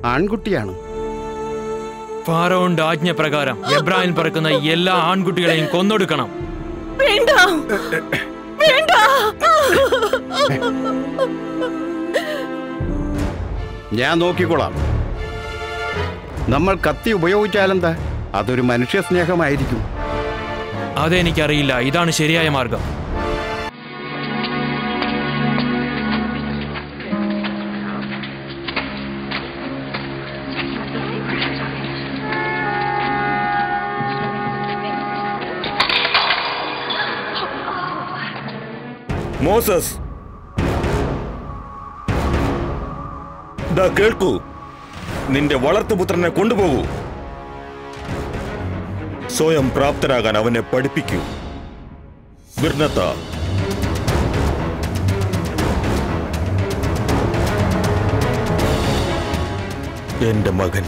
ആൺകുട്ടിയാണ്. ഫാറോന്റെ ആജ്ഞപ്രകാരം എബ്രാഹിം പറക്കുന്ന എല്ലാ ആൺകുട്ടികളെയും കൊന്നൊടുക്കണം. വേണ്ട, വേണ്ട. ഞാൻ നോക്കിക്കൊള്ളാം. നമ്മൾ കത്തി ഉപയോഗിച്ചാലെന്താ? അതൊരു മനുഷ്യ സ്നേഹമായിരിക്കും. അതെനിക്കറിയില്ല. ഇതാണ് ശരിയായ മാർഗം. മോസസ്, കേൾക്കൂ. നിന്റെ വളർത്തുപുത്രനെ കൊണ്ടുപോകൂ. സ്വയം പ്രാപ്തരാകാൻ അവനെ പഠിപ്പിക്കൂ. ബിർനത്ത, എന്റെ മകൻ.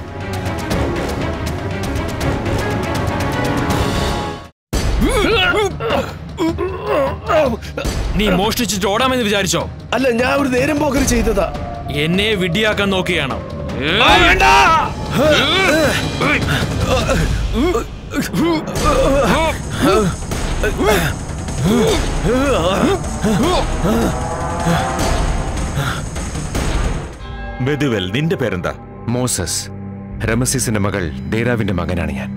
നീ മോഷ്ടിച്ചിട്ട് ഓടാമെന്ന് വിചാരിച്ചോ? അല്ല, ഞാൻ ഒരു നേരം പോക്കൽ ചെയ്തതാ. എന്നെ വിഡ്ഢിയാക്കാൻ നോക്കിയാണോ? ബെതുവെൽ, നിന്റെ പേരെന്താ? മോസസ്. രമസീസിന്റെ മകൾ ദേരാവിന്റെ മകനാണ് ഞാൻ.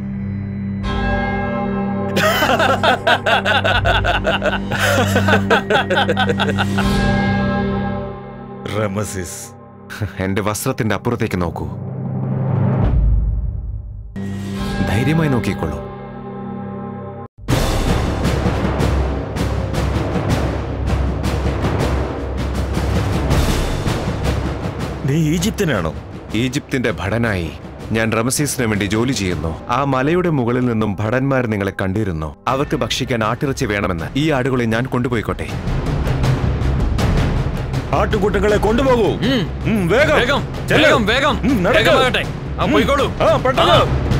റമസിസ്, എന്റെ വസ്ത്രത്തിന്റെ അപ്പുറത്തേക്ക് നോക്കൂ. ധൈര്യമായി നോക്കിക്കൊള്ളൂ. നീ ഈജിപ്തിനാണോ? ഈജിപ്തിന്റെ ഭടനായി ഞാൻ റമസീസിന് വേണ്ടി ജോലി ചെയ്യുന്നു. ആ മലയുടെ മുകളിൽ നിന്നും ഭടന്മാർ നിങ്ങളെ കണ്ടിരുന്നു. അവർക്ക് ഭക്ഷിക്കാൻ ആട്ടിറച്ചി വേണമെന്ന്. ഈ ആടുകളെ ഞാൻ കൊണ്ടുപോയിക്കോട്ടെ? ആട്ടുകൂട്ടങ്ങളെ കൊണ്ടുപോകൂ. വേഗം വേഗം വേഗം വേഗം വേഗമാകട്ടെ. പോയിക്കോളൂ. പെട്ടെന്ന്.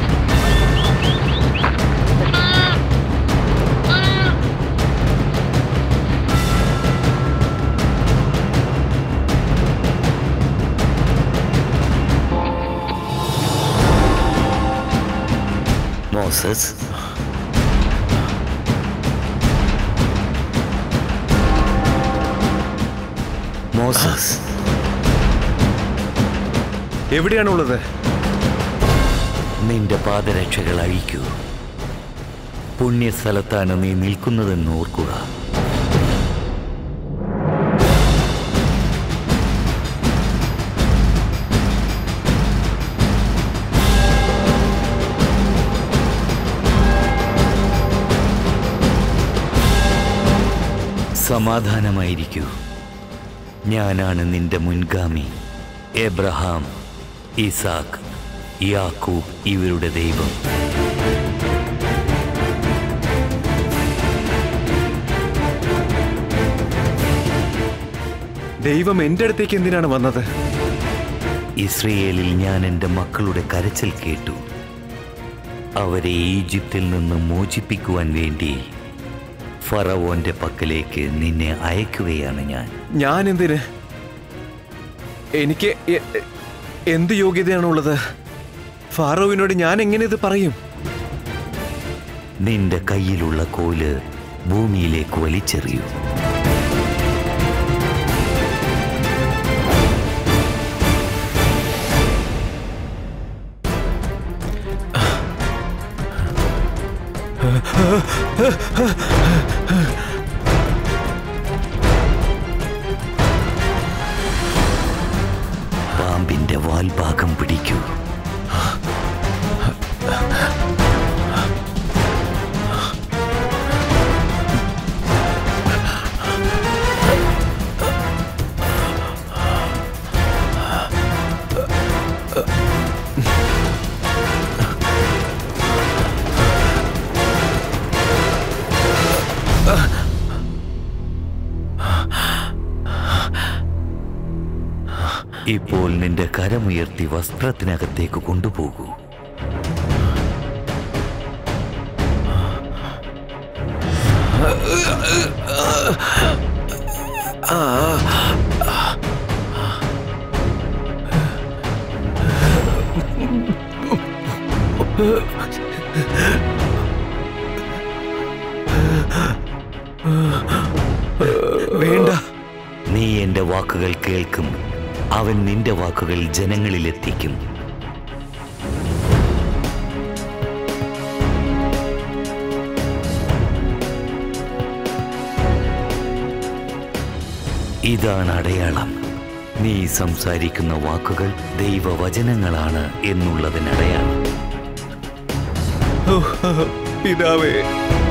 മോസസ്, മോസസ്, എവിടെയാണുള്ളത്? നിന്റെ പാദരക്ഷകൾ അഴിക്കൂ. പുണ്യസ്ഥലത്താണ് നീ നിൽക്കുന്നതെന്ന് ഓർക്കുക. സമാധാനമായിരിക്കൂ. ഞാനാണ് നിന്റെ മുൻഗാമി. എബ്രഹാം, ഇസാക്ക്, യാക്കൂബ് ഇവരുടെ ദൈവം. ദൈവം എന്റെ അടുത്തേക്ക് എന്തിനാണ് വന്നത്? ഇസ്രയേലിൽ ഞാൻ എൻ്റെ മക്കളുടെ കരച്ചിൽ കേട്ടു. അവരെ ഈജിപ്തിൽ നിന്ന് മോചിപ്പിക്കുവാൻ വേണ്ടി ഫറവോന്റെ പക്കലേക്ക് നിന്നെ അയക്കുകയാണ് ഞാൻ. ഞാൻ എന്തിന്? എനിക്ക് എന്ത് യോഗ്യതയാണുള്ളത്? ഫാറോവിനോട് ഞാൻ എങ്ങനെ ഇത് പറയും? നിന്റെ കയ്യിലുള്ള കോല് ഭൂമിയിലേക്ക് വലിച്ചെറിയൂ. പാമ്പിന്റെ വാൽഭാഗം പിടിക്കൂ. ഇപ്പോൾ നിന്റെ കരമുയർത്തി വസ്ത്രത്തിനകത്തേക്ക് കൊണ്ടുപോകൂ. വേണ്ട. നീ എന്റെ വാക്കുകൾ കേൾക്കും. അവൻ നിന്റെ വാക്കുകൾ ജനങ്ങളിലെത്തിക്കും. ഇതാണ് അടയാളം. നീ സംസാരിക്കുന്ന വാക്കുകൾ ദൈവവചനങ്ങളാണ് എന്നുള്ളതിനടയാളം. പിതാവേ,